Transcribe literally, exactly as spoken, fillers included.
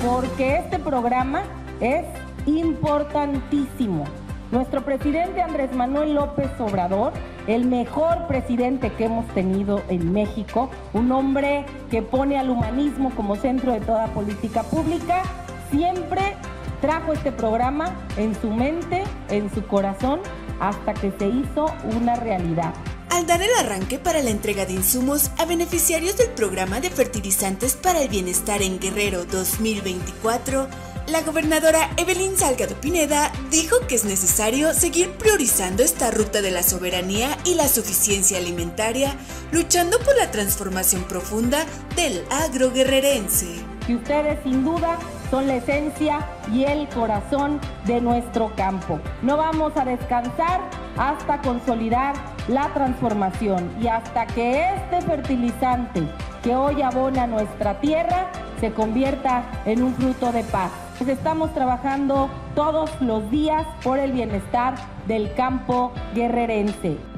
porque este programa es importantísimo. Nuestro presidente Andrés Manuel López Obrador, el mejor presidente que hemos tenido en México, un hombre que pone al humanismo como centro de toda política pública, siempre trajo este programa en su mente, en su corazón, hasta que se hizo una realidad. Al dar el arranque para la entrega de insumos a beneficiarios del programa de fertilizantes para el bienestar en Guerrero dos mil veinticuatro, la gobernadora Evelyn Salgado Pineda dijo que es necesario seguir priorizando esta ruta de la soberanía y la suficiencia alimentaria, luchando por la transformación profunda del agro guerrerense. Y ustedes sin duda son la esencia y el corazón de nuestro campo. No vamos a descansar hasta consolidar la transformación y hasta que este fertilizante que hoy abona nuestra tierra se convierta en un fruto de paz. Pues estamos trabajando todos los días por el bienestar del campo guerrerense.